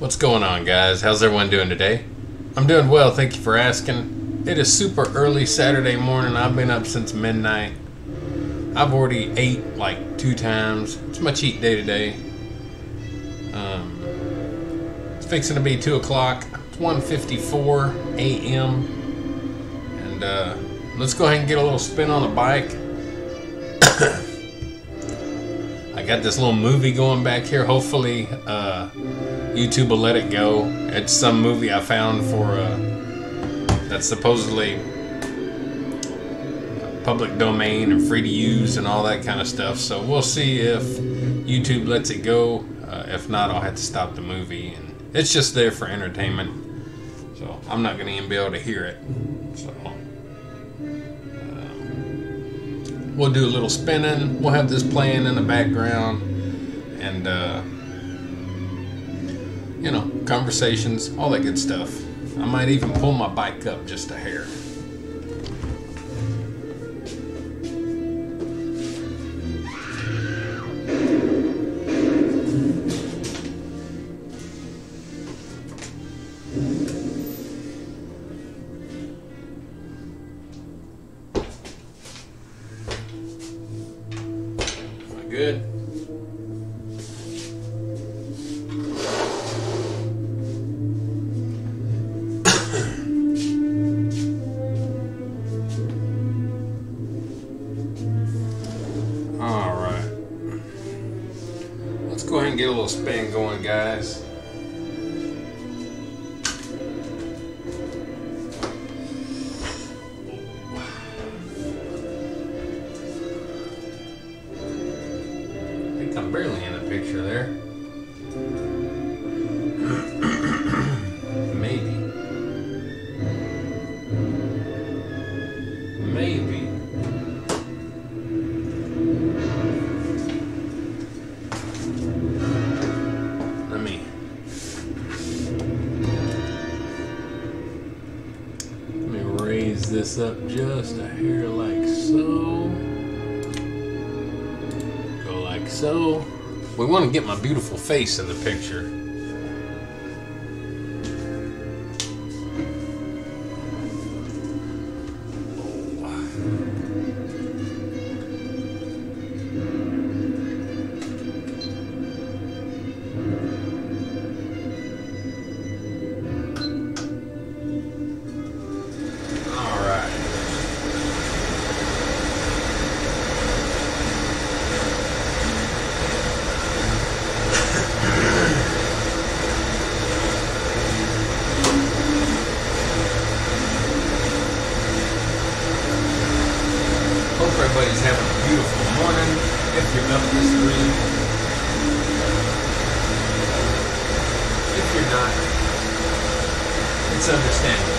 What's going on, guys? How's everyone doing today? I'm doing well, thank you for asking. It is super early Saturday morning. I've been up since midnight. I've already ate like 2 times. It's my cheat day today. It's fixing to be 2 o'clock. It's 1:54 a.m. And let's go ahead and get a little spin on the bike. I got this little movie going back here. Hopefully YouTube will let it go. It's some movie I found for that's supposedly public domain and free to use and all that kind of stuff. So we'll see if YouTube lets it go. If not, I'll have to stop the movie. And it's just there for entertainment. So I'm not going to even be able to hear it. So we'll do a little spinning. We'll have this playing in the background. And conversations, all that good stuff. I might even pull my bike up just a hair. Am I good? Go ahead and get a little spin going, guys. I think I'm barely in the picture there. Maybe. Raise this up just a hair like so. Go like so. We want to get my beautiful face in the picture. Everybody's having a beautiful morning if you're up this early. If you're not, it's understandable.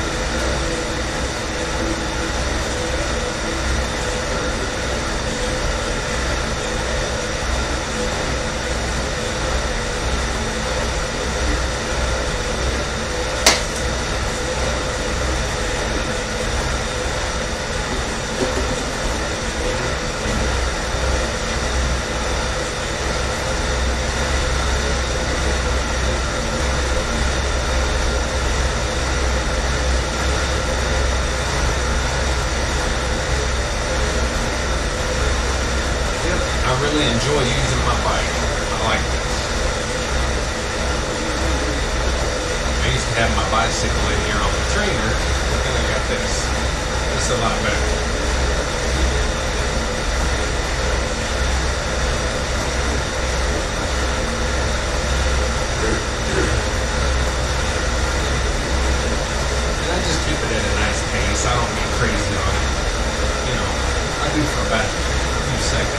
I really enjoy using my bike. I like this. I used to have my bicycle in here on the trainer, but then I got this. This is a lot better. And I just keep it at a nice pace. I don't get crazy on it. I do for about a few seconds.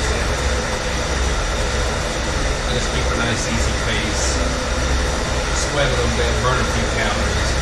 I just keep a nice easy pace, sweat a little bit, burn a few calories.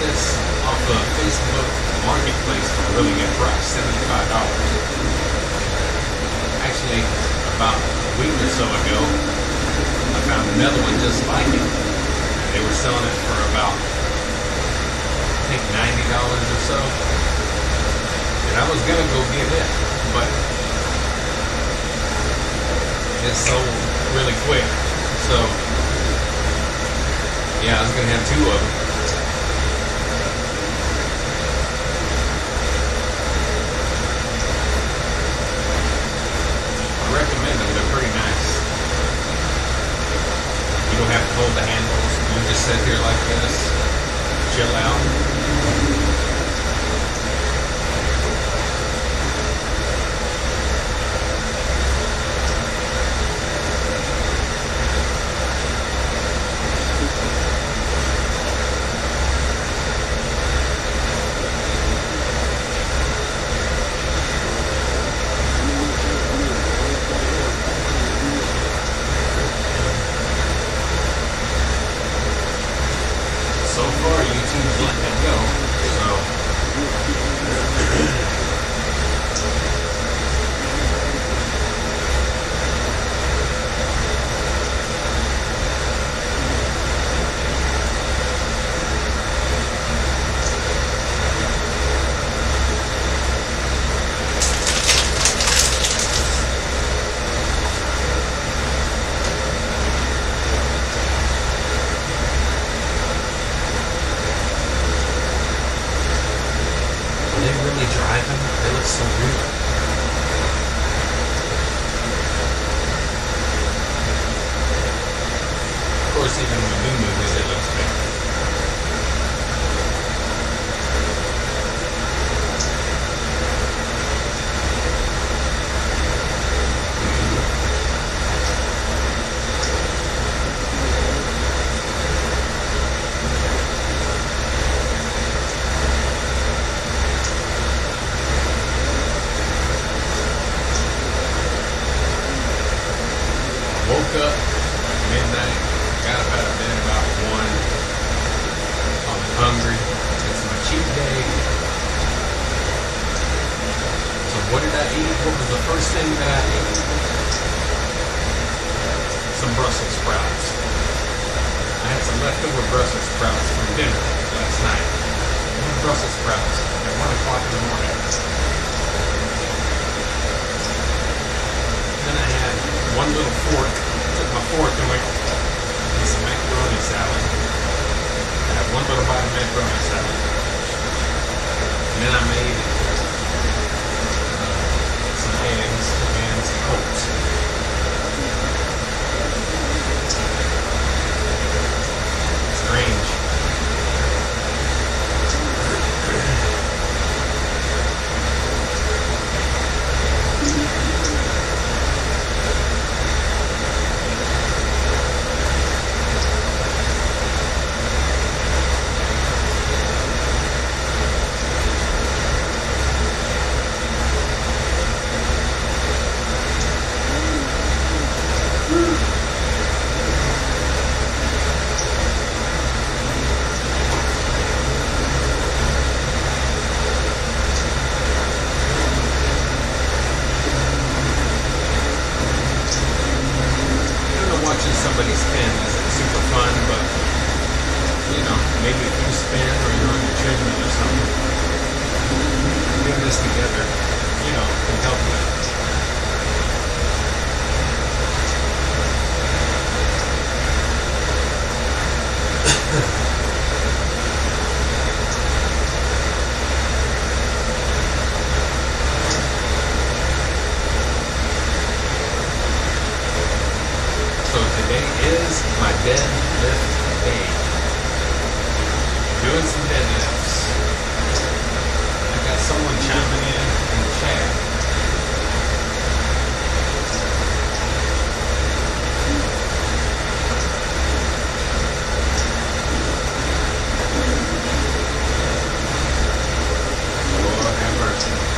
this off of Facebook Marketplace for a really good price, $75. Actually, about a week or so ago, I found another one just like it. And they were selling it for about, I think, $90 or so. And I was gonna go get it, but it sold really quick. So, yeah, I was gonna have two of them. I recommend them. They're pretty nice. You don't have to hold the handles. You just sit here like this, chill out. So far, YouTube's letting it go. So, are they really driving? They look so real. Of course, even with new movies, it looks fake. Woke up midnight, got up out of bed about 1. I'm hungry. It's my cheat day. So what did I eat? What was the first thing that I ate? Some Brussels sprouts. I had some leftover Brussels sprouts from dinner last night. Brussels sprouts at 1 o'clock in the morning. Then I had one little fork. Took my fork and went eat some macaroni salad. I had one little bite of macaroni salad. And then I made some eggs and some oats. Strange. Watching somebody spin isn't super fun, but you know, maybe if you spin or you're on your treadmill or something, doing this together, you know, can help you. So today is my deadlift day. Doing some deadlifts. I got someone chiming in the chat. Lord have mercy.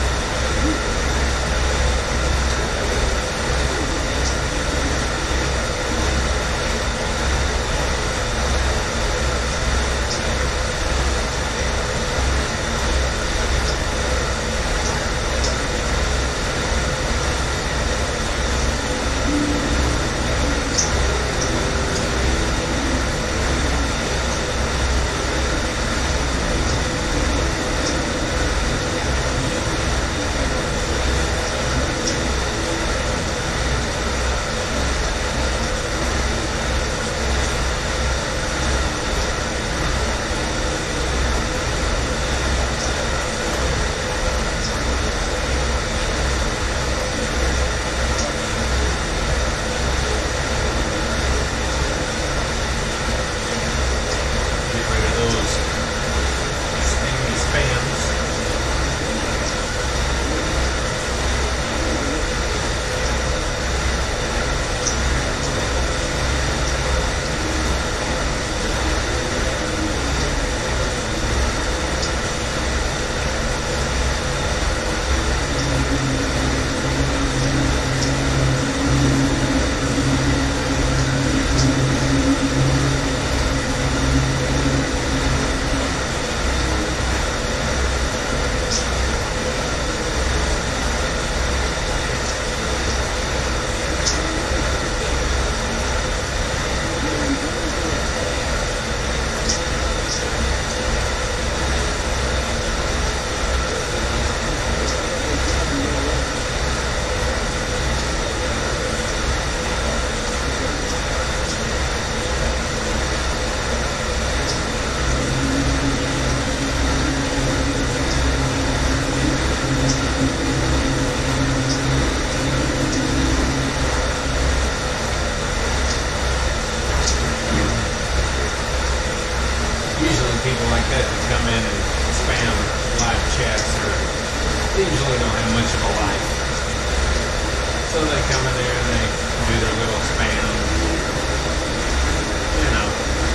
those spams. People like that come in and spam live chats they usually don't have much of a life. So they come in there and they do their little spam. You know.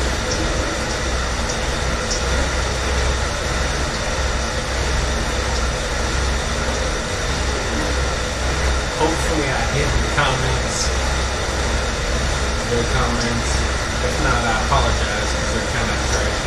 Hopefully I hit the comments. Their comments. If not, I apologize because they're kind of trashy.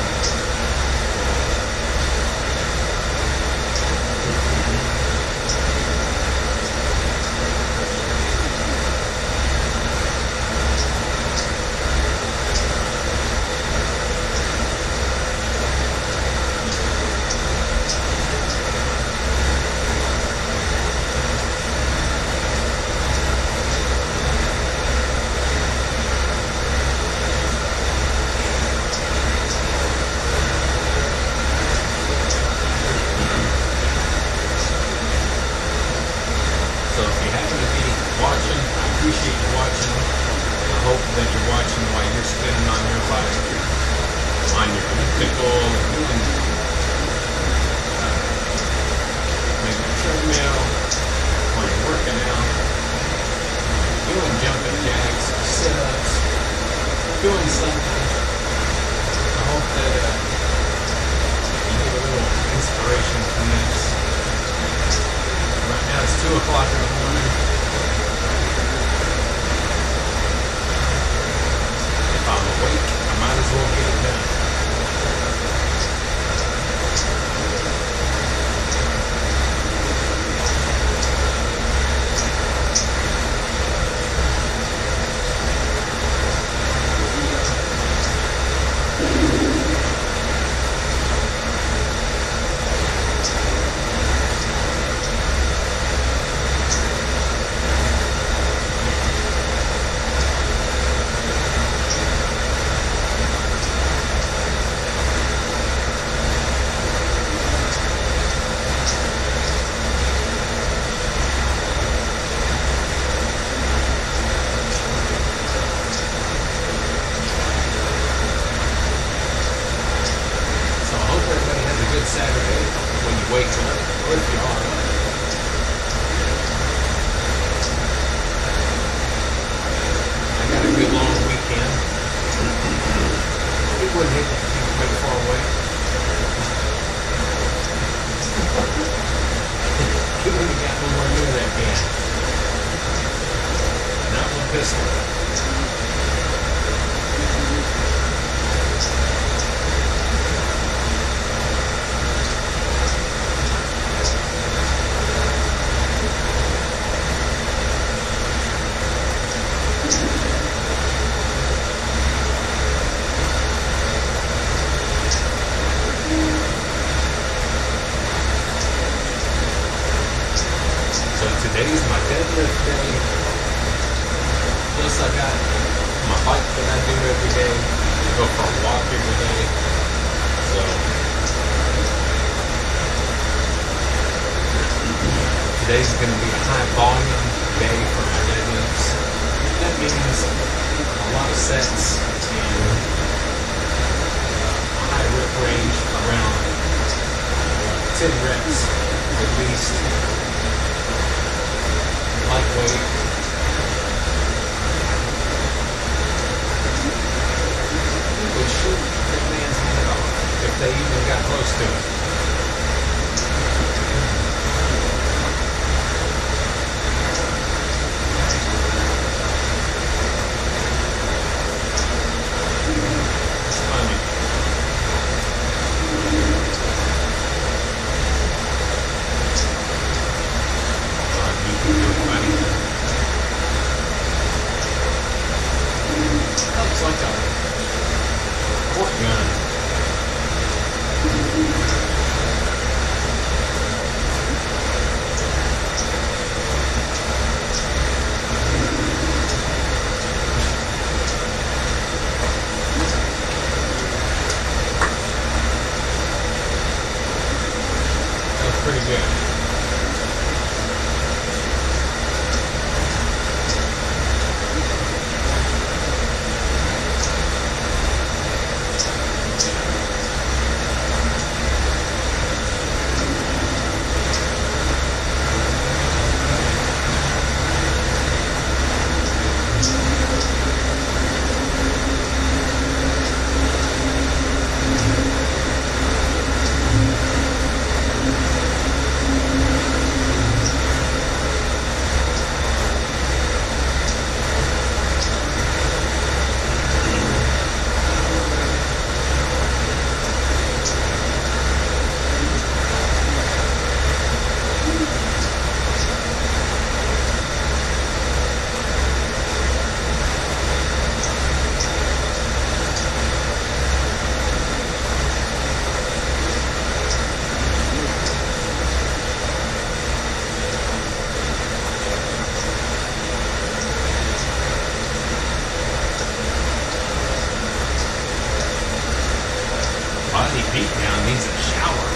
So if you happen to be watching, I appreciate you watching. I hope that you're watching while you're spinning on your bike, on your elliptical, doing maybe a treadmill, while you're working out, doing jumping jacks, sit-ups, doing something. I hope that you get a little inspiration from this. Right now it's 2 o'clock in the morning. If I'm awake, I might as well get it done. Saturday when you wake up, or if you are. I got a good long weekend. It wouldn't hit quite far away. It wouldn't have got nowhere near that gas. Not one pistol. Today's my deadlift day. Plus I got my bike that I do every day. I go for a walk every day. So today's going to be a high volume day for my deadlifts. That means a lot of sets and a high rep 10 reps at least. Lightweight. Which should take man's head off if they even got close to it. It's funny. You can do it, buddy. That looks like a pork gun. That's pretty good. Body beat down needs a shower.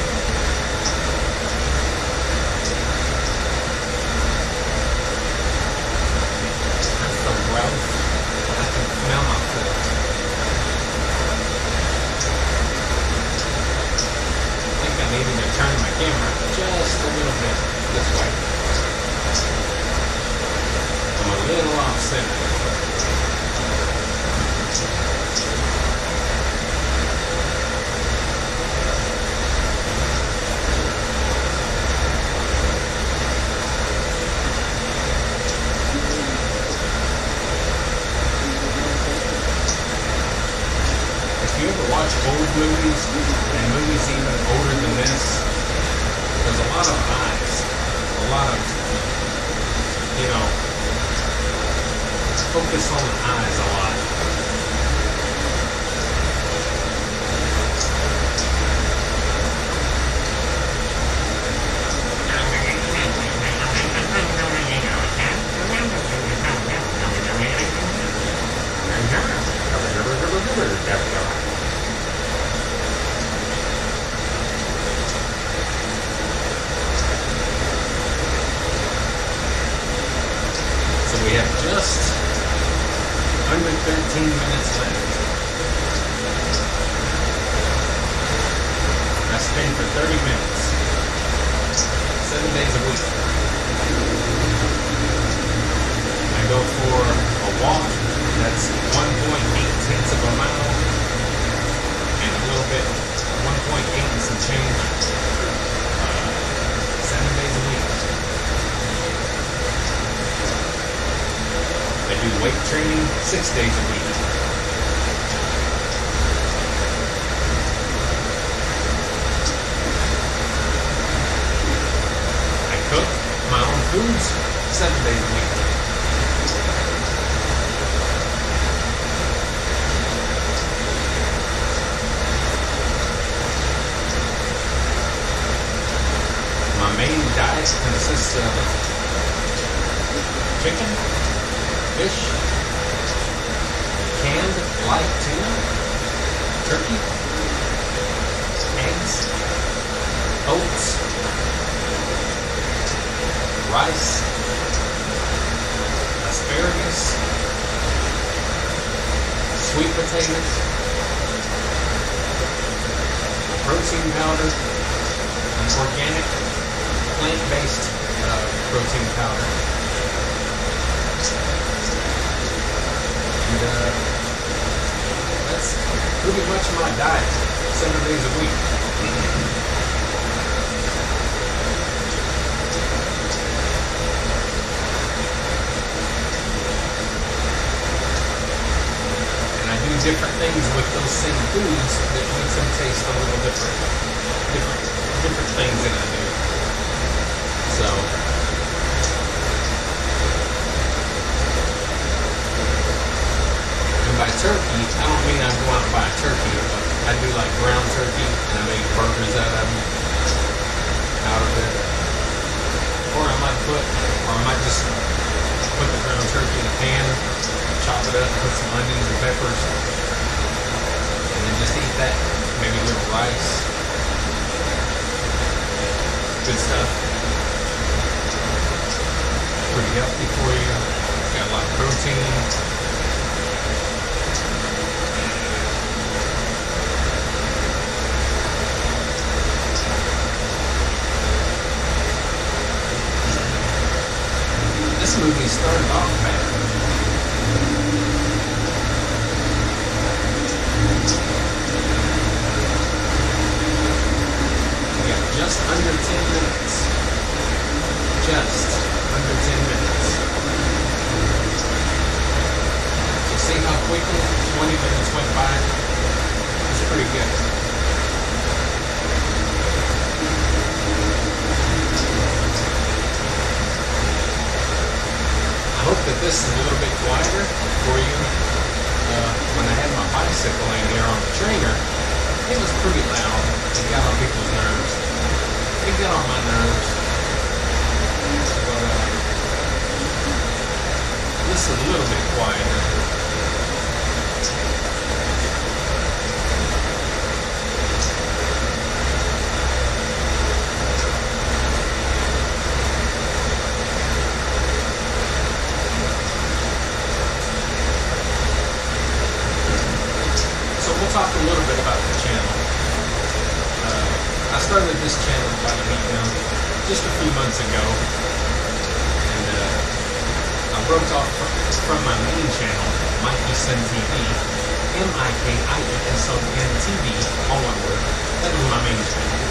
That's so gross. I can smell myself. I think I needed to turn my camera just a little bit this way. I'm a little off center. If you ever watch old movies, and movies even older than this, there's a lot of eyes. A lot of, focus on the eyes a lot. So we have just under 13 minutes left. I spin for 30 minutes, 7 days a week. I go for a walk, that's 1.8 of a mile, and a little bit, 1.8 and some change, 7 days a week. I do weight training 6 days a week. I cook my own foods 7 days a week. My main diet consists of chicken, fish, canned light tuna, turkey, eggs, oats, rice, asparagus, sweet potatoes, protein powder, organic, plant-based protein powder. And that's pretty much my diet, 7 days a week. And I do different things with those same foods that makes them taste a little different. Different things that I do. So by turkey, I don't mean I go out and buy a turkey, but I do like ground turkey, and I make burgers out of it. Or I might just put the ground turkey in a pan, chop it up, put some onions and peppers, and then just eat that. Maybe a little rice. Good stuff. Pretty healthy for you. Got a lot of protein. This movie started off bad. We got just under 10 minutes. Just under 10 minutes. So see how quickly 20 minutes went by? It's pretty good. I hope that this is a little bit quieter for you. When I had my bicycle in here on the trainer, it was pretty loud. It got on people's nerves. It got on my nerves. But this is a little bit quieter. We'll talk a little bit about the channel. I started this channel just a few months ago, and I broke off from my main channel, Mike Eason TV, MikeIeson TV, all one word. That was my main channel.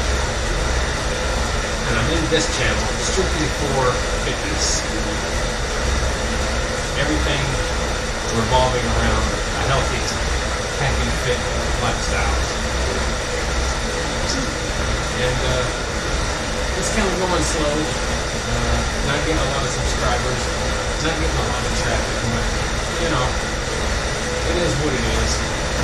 And I made this channel strictly for fitness. Everything revolving around a healthy, happy, fit lifestyle. And it's kind of going slow. Not getting a lot of subscribers, not getting a lot of traffic, but you know, it is what it is.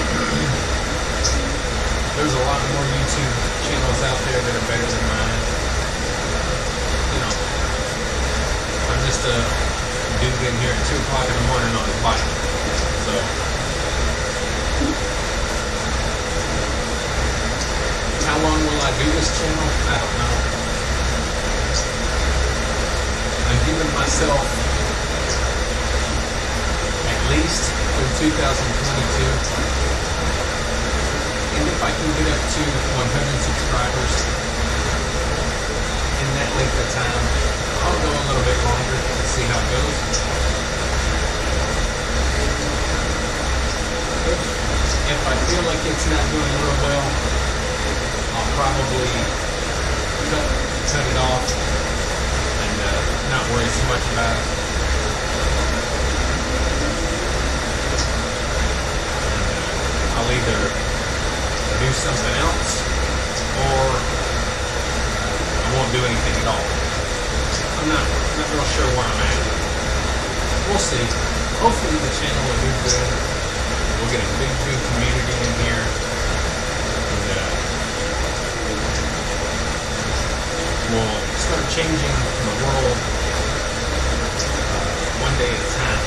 There's a lot more YouTube channels out there that are better than mine. You know, I'm just a dude in here at 2 o'clock in the morning on his bike. So how long will I do this channel? I don't know. I'm giving myself at least through 2022. And if I can get up to 100 subscribers in that length of time, I'll go a little bit longer to see how it goes. If I feel like it's not doing real well, I'll probably cut it off and not worry too much about it. I'll either do something else or I won't do anything at all. I'm not real sure where I'm at. We'll see. Hopefully the channel will do good. We'll get a big community in here. And we'll start changing the world one day at a time.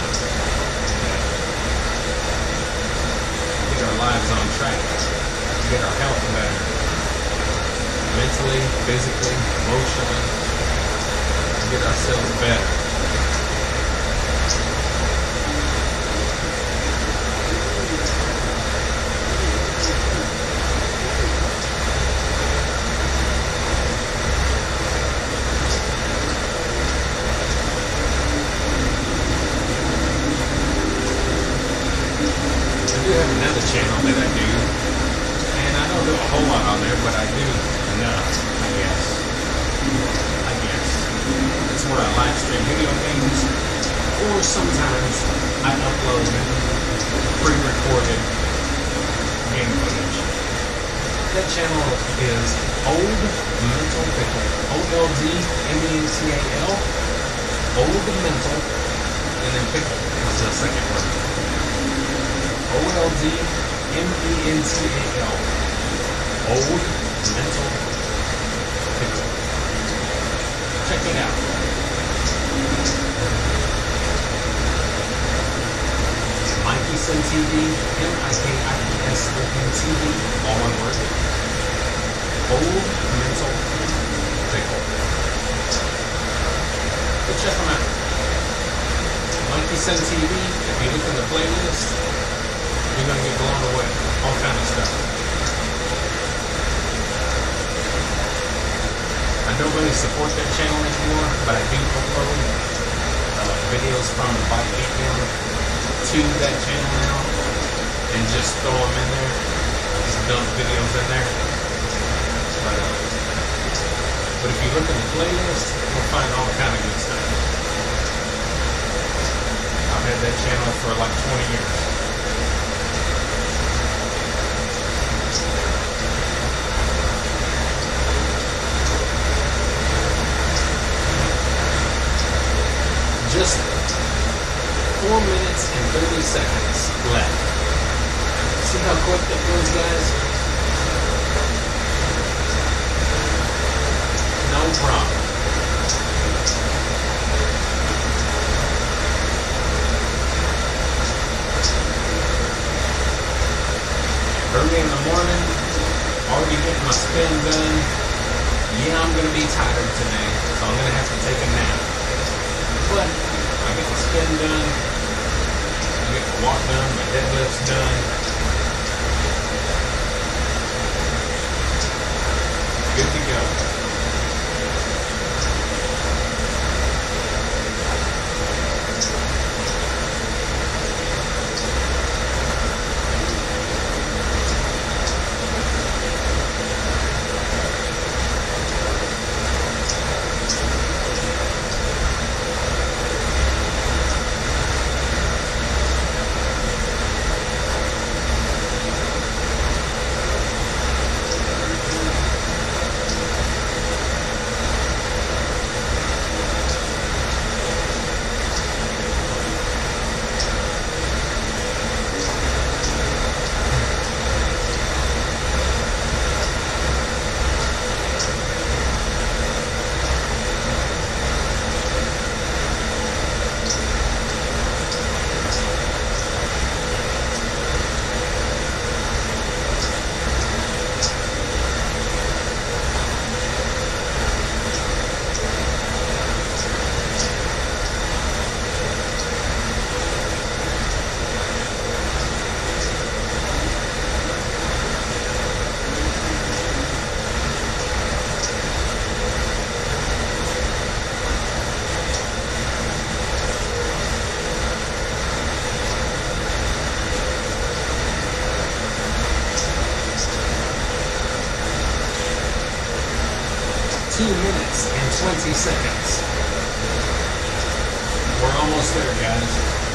Get our lives on track. Get our health better. Mentally, physically, emotionally. Get ourselves better. live stream video games, or sometimes I upload pre-recorded game footage. That channel is Old Mental Pickle. OldMental. Old Mental, and then Pickle is the second word. OldMental. Old Mental Pickle. Check it out. Mikison TV, Mikison TV, all one word. Old Mental Pickle. Go check them out. Mikison TV, if you look in the playlist, you're going to get blown away. All kind of stuff. I don't really support that channel anymore, but I do upload videos from Bike VPN to that channel now, and just throw them in there, just dump videos in there. But if you look in the playlist, you'll find all kind of good stuff. I've had that channel for like 20 years. Just 4 minutes and 30 seconds left. See how quick that goes, guys? No problem. Early in the morning, already getting my spin done. Yeah, I'm going to be tired today, so I'm going to have to take a nap. But I get the spin done, I get the walk done, my deadlifts done. Good to go. Minutes and 20 seconds. We're almost there, guys.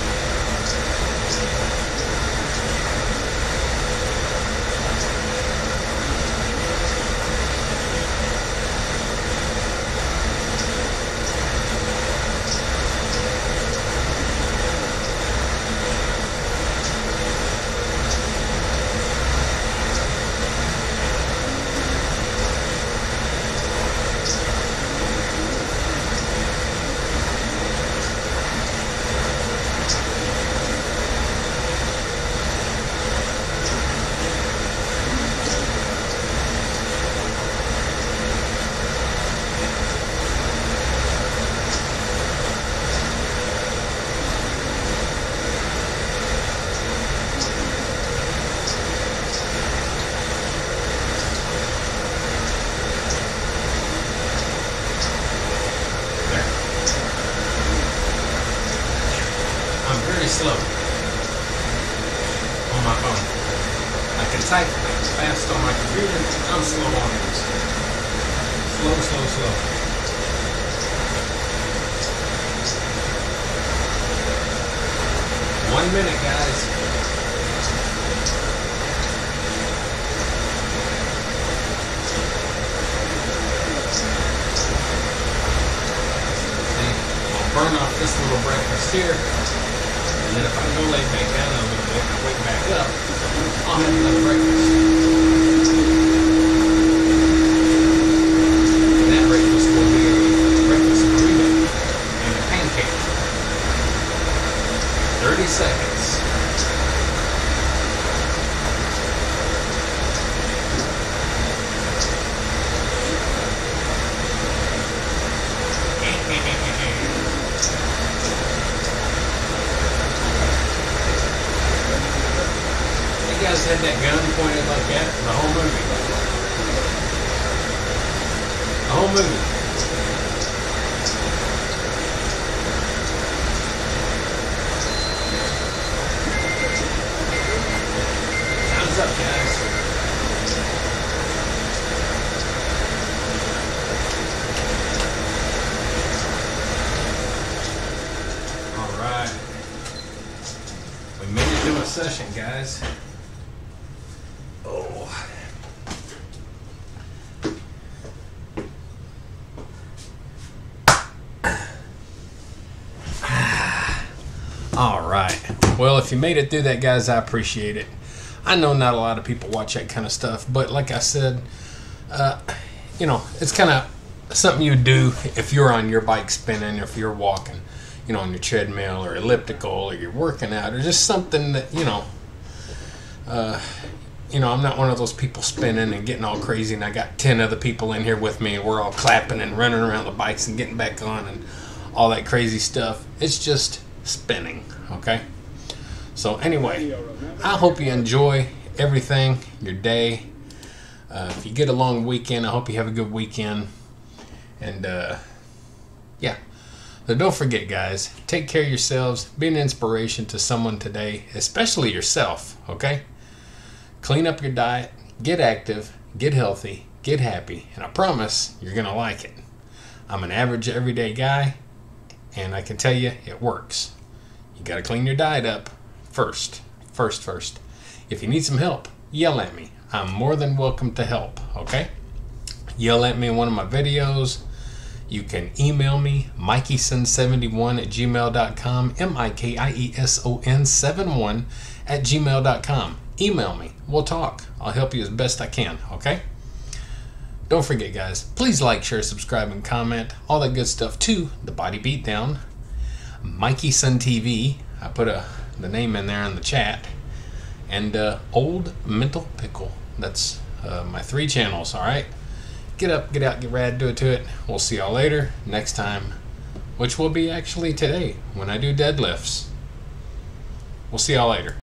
Slow on my phone. I can type fast on my computer. I'm slow on this. Slow. 1 minute, guys. See, I'll burn off this little breakfast here, and then if I go lay back down a little bit and wake back up, I'll have another breakfast. And that breakfast will be a breakfast burrito and a pancake. 30 seconds. You guys had that gun pointed like that the whole movie. The whole movie. Time's up, guys. All right. We made it to a session, guys. Oh. All right. Well, if you made it through that, guys, I appreciate it. I know not a lot of people watch that kind of stuff, but like I said, you know, it's kind of something you do if you're on your bike spinning, or if you're walking, you know, on your treadmill or elliptical, or you're working out, or just something that, you know, I'm not one of those people spinning and getting all crazy, and I got 10 other people in here with me, and we're all clapping and running around the bikes and getting back on and all that crazy stuff. It's just spinning, okay? So anyway, I hope you enjoy everything, your day. If you get a long weekend, I hope you have a good weekend. And yeah. So don't forget, guys, take care of yourselves. Be an inspiration to someone today, especially yourself, okay? Clean up your diet, get active, get healthy, get happy, and I promise you're going to like it. I'm an average everyday guy, and I can tell you it works. You got to clean your diet up first. If you need some help, yell at me. I'm more than welcome to help, okay? Yell at me in one of my videos. You can email me, mikieson71@gmail.com, MIKIESON71@gmail.com. Email me. We'll talk. I'll help you as best I can, okay? Don't forget, guys, please like, share, subscribe, and comment. All that good stuff to The Body Beatdown, Mikey Son TV. I put the name in there in the chat. And Old Mental Pickle. That's my 3 channels, all right? Get up, get out, get rad, do it to it. We'll see y'all later next time, which will be actually today when I do deadlifts. We'll see y'all later.